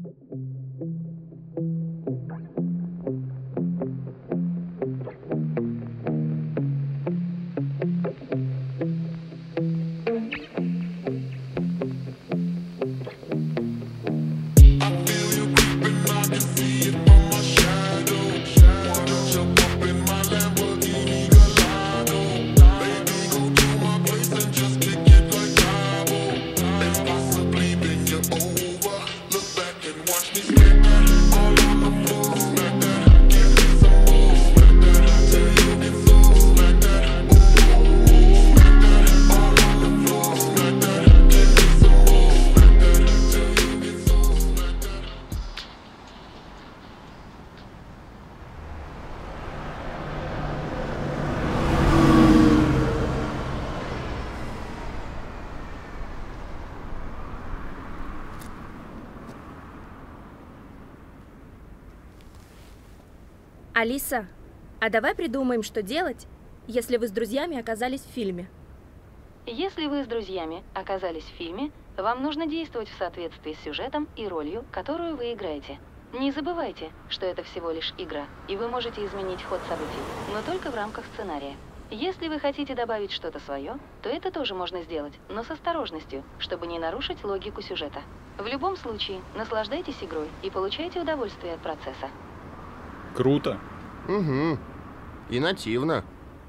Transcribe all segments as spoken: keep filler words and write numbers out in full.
Алиса, а давай придумаем, что делать, если вы с друзьями оказались в фильме. Если вы с друзьями оказались в фильме, вам нужно действовать в соответствии с сюжетом и ролью, которую вы играете. Не забывайте, что это всего лишь игра, и вы можете изменить ход событий, но только в рамках сценария. Если вы хотите добавить что-то свое, то это тоже можно сделать, но с осторожностью, чтобы не нарушить логику сюжета. В любом случае, наслаждайтесь игрой и получайте удовольствие от процесса. Круто. Угу. И нативно.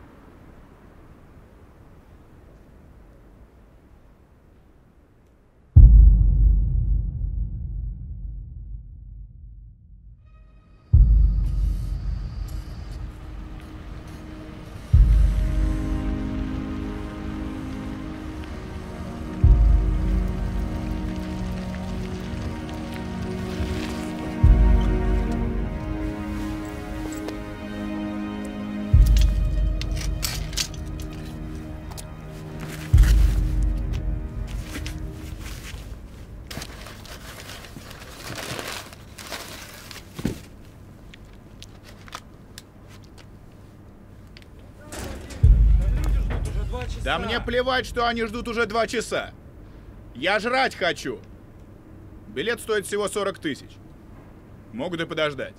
Да мне плевать, что они ждут уже два часа. Я жрать хочу. Билет стоит всего сорок тысяч. Могут и подождать.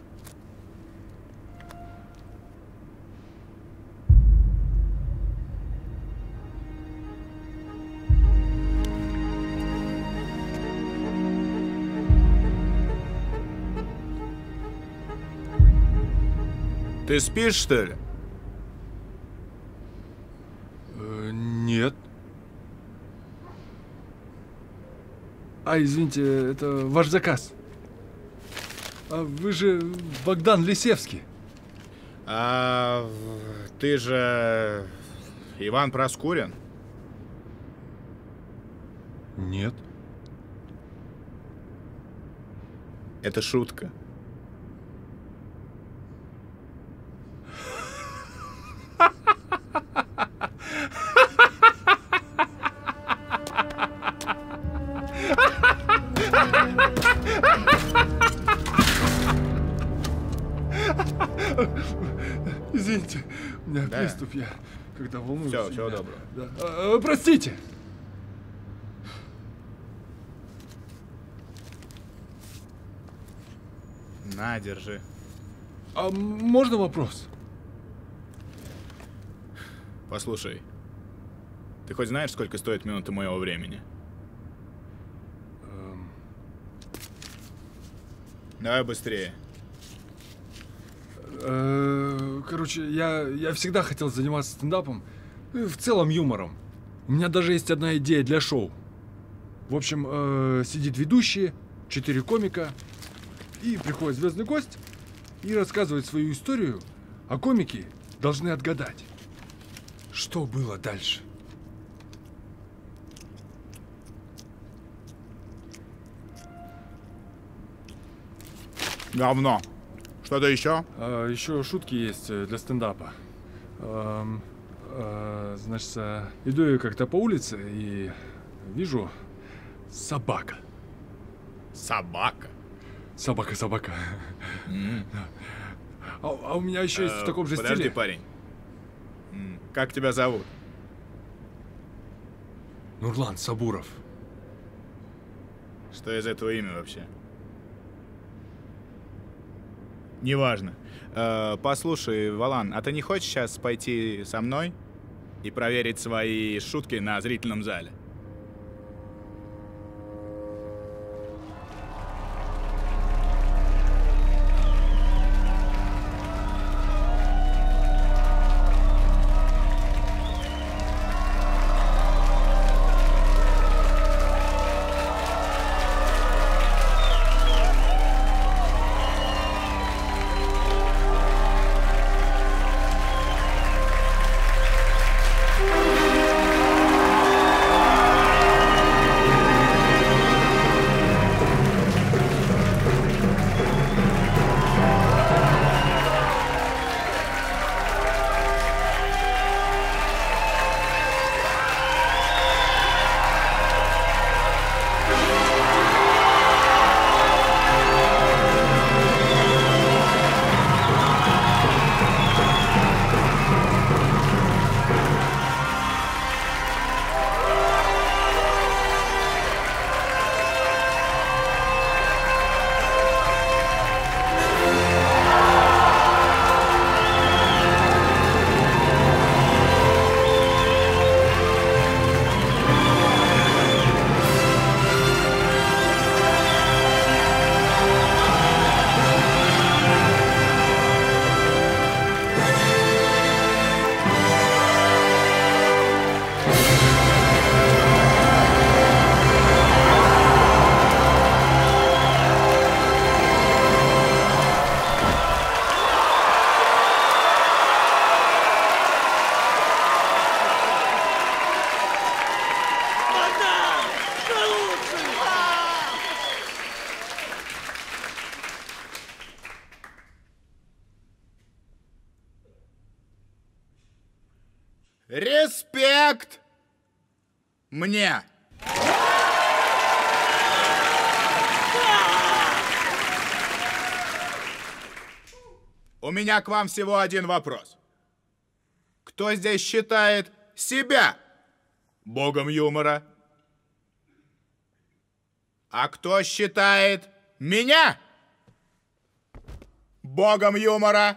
Ты спишь, что ли? Нет. А, извините, это ваш заказ. А вы же Богдан Лисевский. А ты же Иван Проскурин? Нет. Это шутка. Извините, у меня Да. приступ, я когда волнуюсь. Все, всего я- доброго. Да. А, а, простите. На, держи. А можно вопрос? Послушай, ты хоть знаешь, сколько стоит минута моего времени? Эм, Давай быстрее. э, Короче, я, я всегда хотел заниматься стендапом, э, в целом юмором. У меня даже есть одна идея для шоу. В общем, э, сидит ведущий, четыре комика, и приходит звездный гость и рассказывает свою историю, а комики должны отгадать, что было дальше. Говно. Что-то еще? А, еще шутки есть э, для стендапа. Эм, э, значит, э, иду я как-то по улице и вижу собака. Собака? Собака, собака. М. А, а у меня еще есть Э, в таком же Подожди, стиле. парень. М, Как тебя зовут? Нурлан Сабуров. Что из этого имя вообще? Неважно. Э, послушай, Валан, а ты не хочешь сейчас пойти со мной и проверить свои шутки на зрительном зале? Респект мне! У меня к вам всего один вопрос. Кто здесь считает себя богом юмора? А кто считает меня богом юмора?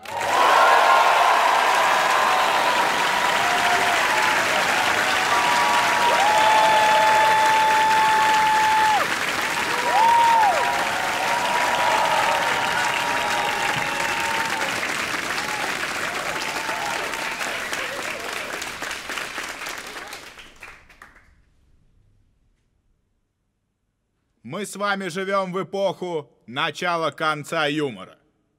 Мы с вами живем в эпоху начала-конца юмора.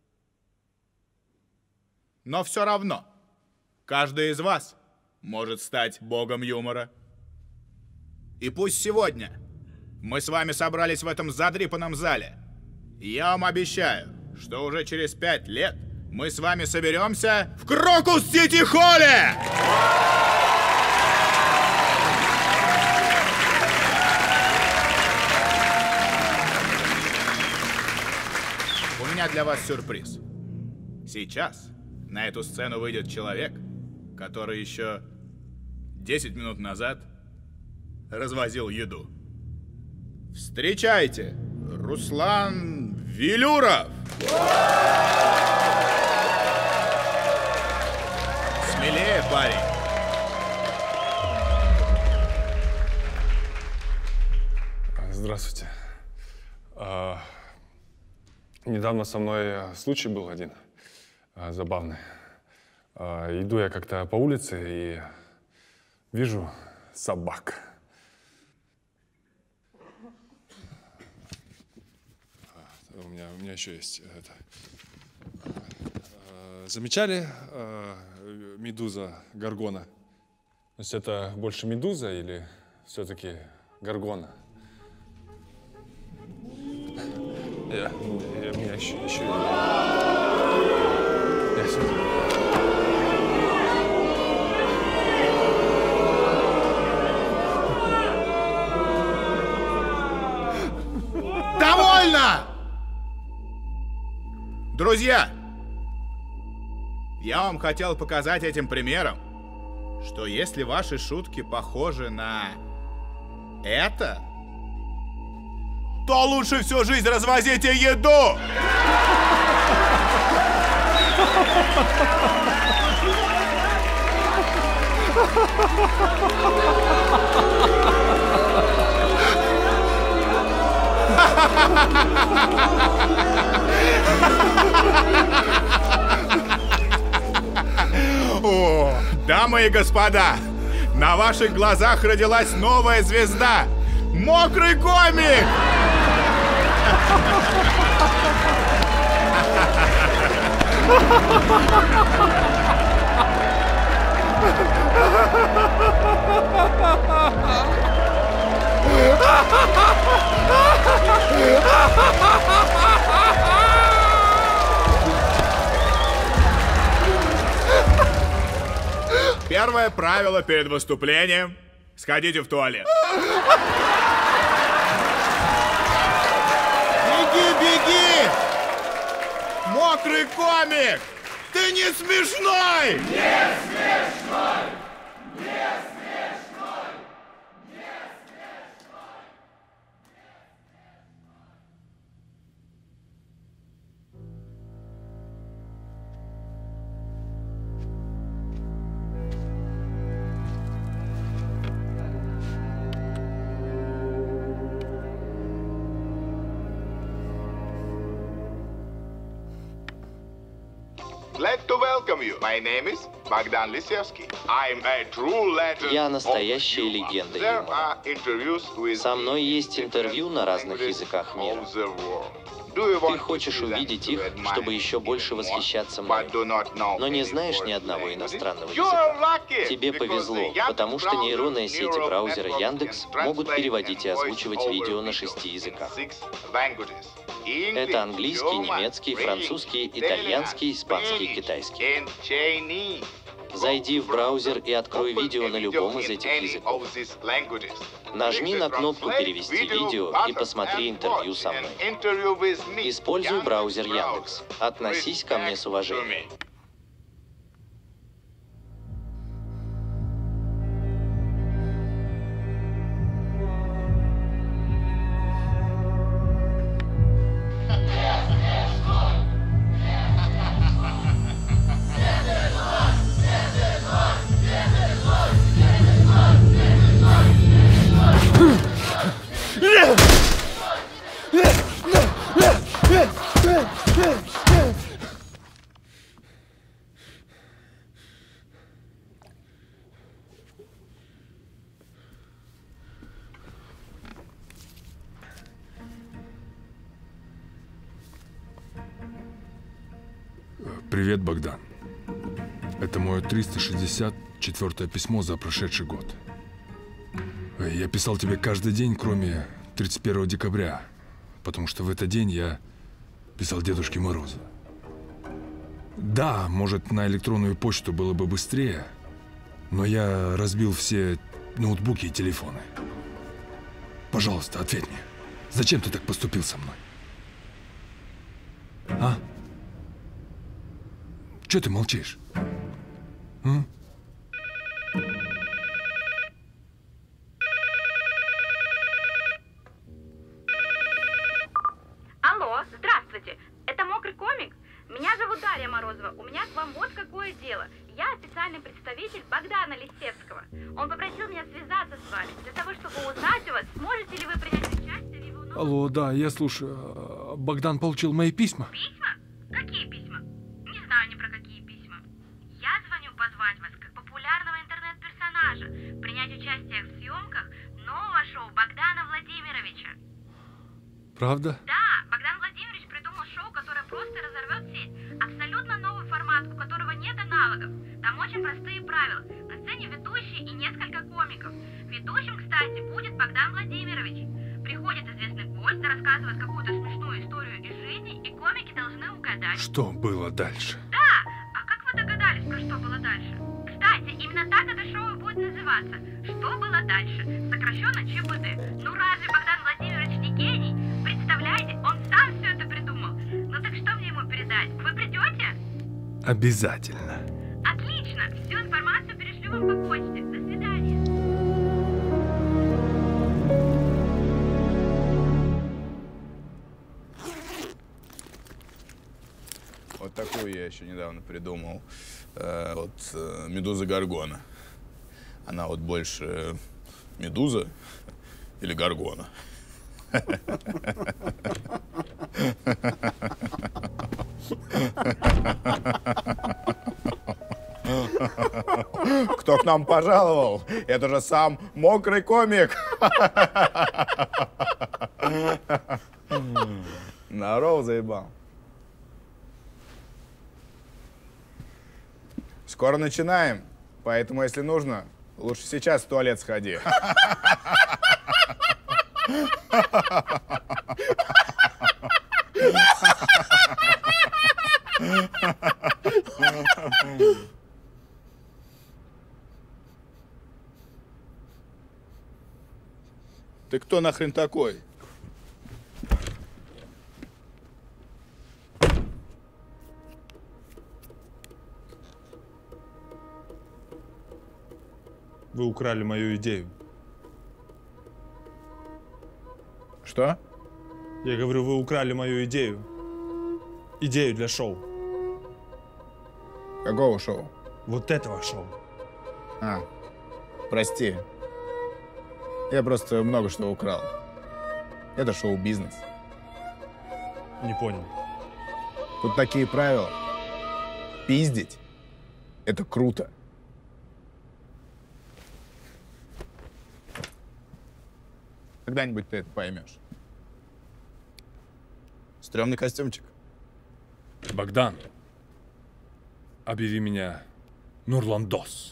Но все равно, каждый из вас может стать богом юмора. И пусть сегодня мы с вами собрались в этом задрипанном зале, я вам обещаю, что уже через пять лет мы с вами соберемся в Крокус-Сити-Холле! У меня для вас сюрприз. Сейчас на эту сцену выйдет человек, который еще десять минут назад развозил еду. Встречайте, Руслан Велюров! Смелее, парень! Здравствуйте. А, недавно со мной случай был один а, забавный. А, иду я как-то по улице и вижу собак. У меня, у меня еще есть это. А, замечали а, медуза Горгона? То есть это больше медуза или все-таки Горгона? Я, я, у меня еще... еще... Я сейчас... Довольно! Друзья, я вам хотел показать этим примером, что если ваши шутки похожи на это, то лучше всю жизнь развозите еду! О, дамы и господа, на ваших глазах родилась новая звезда. Мокрый комик! Первое правило перед выступлением — сходите в туалет. Беги, беги! Мокрый комик! Ты не смешной! Не смешной! Не смешной! Не смешной! Glad to welcome you. My name is Bogdan Lisevsky. I'm a true legend. Я настоящая of легенда There юмора. are interviews with Со мной есть интервью на разных languages языках мира. of the world. Do you Ты want to хочешь see them увидеть to их, admire чтобы еще me больше more, восхищаться but мной. do not know Но не any знаешь ни foreign одного languages? иностранного You're языка. lucky, Тебе because повезло, the Yandex потому что browser нейронные сети neural браузера network Яндекс can могут translate переводить и and озвучивать voice видео over на video шести in языках. six languages. English, Это английский, German, немецкий, French, французский, Italian, итальянский, испанский, Spanish, китайский. and Chinese. Зайди в браузер и открой Open видео a на video любом из in этих any языков. of these languages. Нажми Click на the кнопку translate «Перевести video видео» и button посмотри and интервью watch со an мной. interview with me. Используй Яндекс браузер браузер. Яндекс. Относись ко мне с уважением. Respect to me. Привет, Богдан. Это мое триста шестьдесят четвёртое письмо за прошедший год. Я писал тебе каждый день, кроме тридцать первого декабря, потому что в этот день я писал Дедушке Морозу. Да, может, на электронную почту было бы быстрее, но я разбил все ноутбуки и телефоны. Пожалуйста, ответь мне. Зачем ты так поступил со мной? А? Чё ты молчишь? М? Алло, здравствуйте. Это Мокрый комик? Меня зовут Дарья Морозова. У меня к вам вот какое дело. Я официальный представитель Богдана Лисевского. Он попросил меня связаться с вами для того, чтобы узнать у вас, сможете ли вы принять участие в его новом... Алло, да, я слушаю. Богдан получил мои письма? Письма? Какие письма? Не знаю ни про какие письма. Я звоню позвать вас как популярного интернет-персонажа, принять участие в съемках нового шоу Богдана Владимировича. Правда? Да, Богдан Владимирович придумал шоу, которое просто разорвет сеть. Абсолютно новый формат, у которого нет аналогов. Там очень простые правила. На сцене ведущий и несколько комиков. Ведущим, кстати, будет Богдан Владимирович. Приходит известный гость, рассказывает какую-то смешную историю из жизни, и комики должны угадать. Что было дальше? Да, а как вы догадались, про что было дальше? Кстати, именно так это шоу и будет называться. Что было дальше? Сокращенно ЧБД. Ну разве Богдан Владимирович не гений? Представляете, он сам все это придумал. Ну так что мне ему передать? Вы придете? Обязательно. Отлично, всю информацию перешлю вам по почте. До свидания. Вот такую я еще недавно придумал. Э, вот э, медуза Горгона. Она вот больше э, медуза или Горгона. Кто к нам пожаловал? Это же сам мокрый комик. Здорово, заебал. Скоро начинаем, поэтому, если нужно, лучше сейчас в туалет сходи. Ты кто нахрен такой? Вы украли мою идею. Что? Я говорю, вы украли мою идею. Идею для шоу. Какого шоу? Вот этого шоу. А, прости. Я просто много что украл. Это шоу-бизнес. Не понял. Тут такие правила. Пиздить — это круто. Когда-нибудь ты это поймешь. Стрёмный костюмчик. Богдан, объяви меня Нурландос.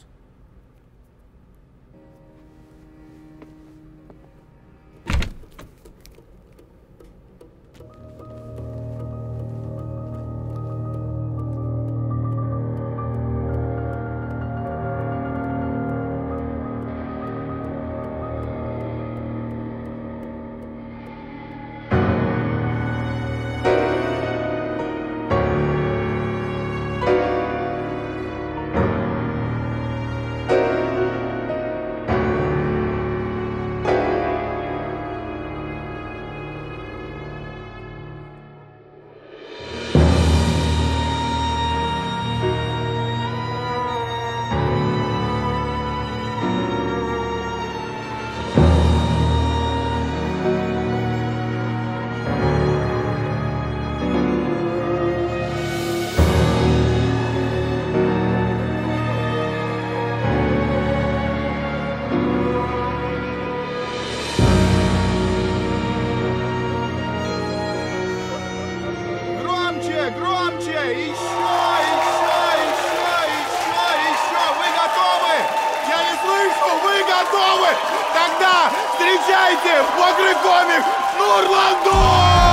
Тогда встречайте, мокрый комик Нурландос!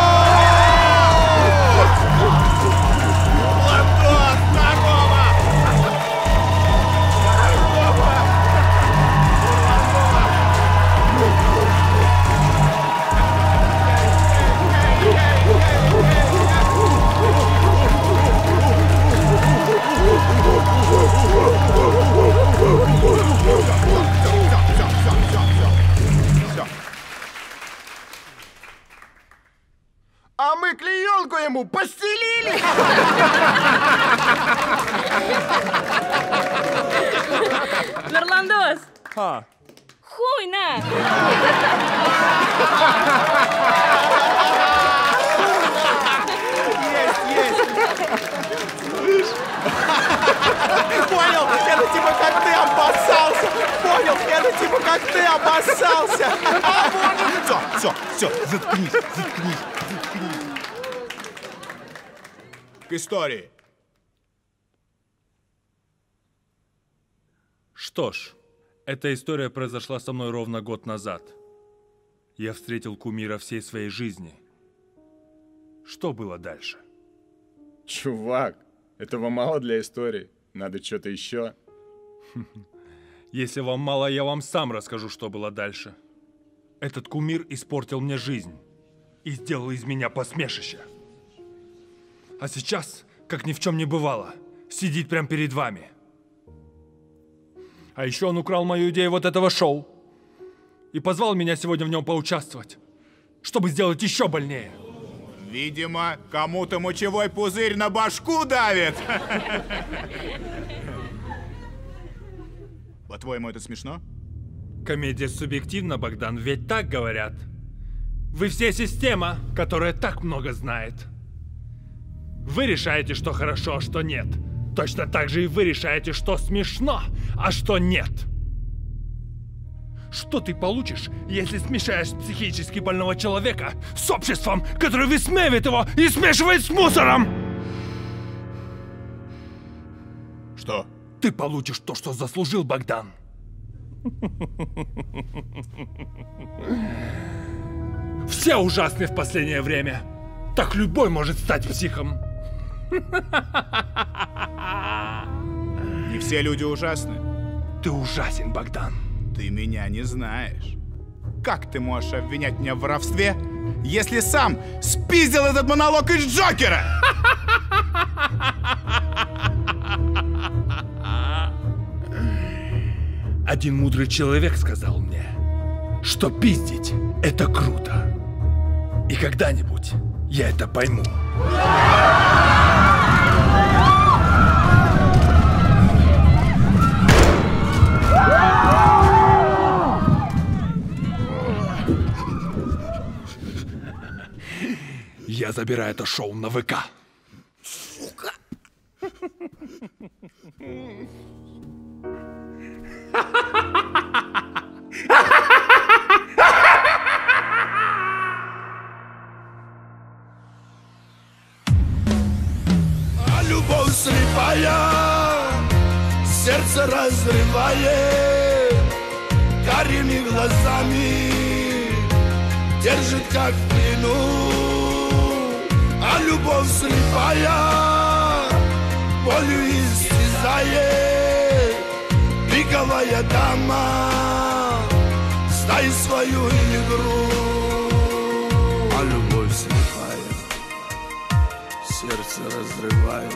Нурландос, здорово! А мы клеенку ему постелили! Нурландос! А. Хуй на! Есть, есть! Понял, это типа как ты обоссался! Понял, это типа как ты обоссался! Все, все, все, заткнись, заткнись, заткнись. К истории. Что ж, эта история произошла со мной ровно год назад. Я встретил кумира всей своей жизни. Что было дальше? Чувак, этого мало для истории. Надо что-то еще. Если вам мало, я вам сам расскажу, что было дальше. Этот кумир испортил мне жизнь и сделал из меня посмешище. А сейчас, как ни в чем не бывало, сидит прямо перед вами. А еще он украл мою идею вот этого шоу и позвал меня сегодня в нем поучаствовать, чтобы сделать еще больнее. Видимо, кому-то мочевой пузырь на башку давит. По-твоему, это смешно? Комедия субъективна, Богдан, ведь так говорят. Вы все система, которая так много знает. Вы решаете, что хорошо, а что нет. Точно так же и вы решаете, что смешно, а что нет. Что ты получишь, если смешаешь психически больного человека с обществом, которое высмеивает его и смешивает с мусором? Что? Ты получишь то, что заслужил, Богдан. Все ужасны в последнее время. Так любой может стать психом. Не все люди ужасны. Ты ужасен, Богдан. Ты меня не знаешь. Как ты можешь обвинять меня в воровстве, если сам спиздил этот монолог из Джокера? Один мудрый человек сказал мне, что пиздить — это круто. И когда-нибудь я это пойму. Я забираю это шоу на ВК. Сука. А любовь слепая, сердце разрывает, карими глазами держит как в плену. А любовь слепая, болью истязает, пиковая дама, знай свою игру. А любовь слепая, сердце разрывает,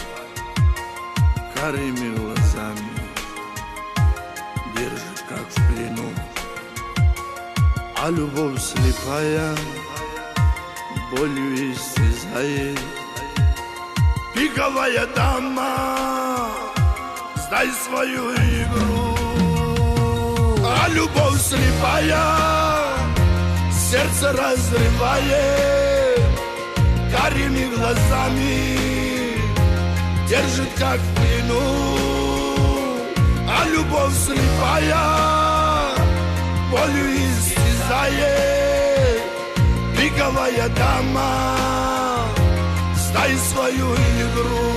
карими глазами держит как в плену. А любовь слепая, болью истязает, пиковая дама, знай свою игру. А любовь слепая, сердце разрывает, карими глазами держит как в плену. А любовь слепая, болью истязает, пиковая дама, знай свою игру.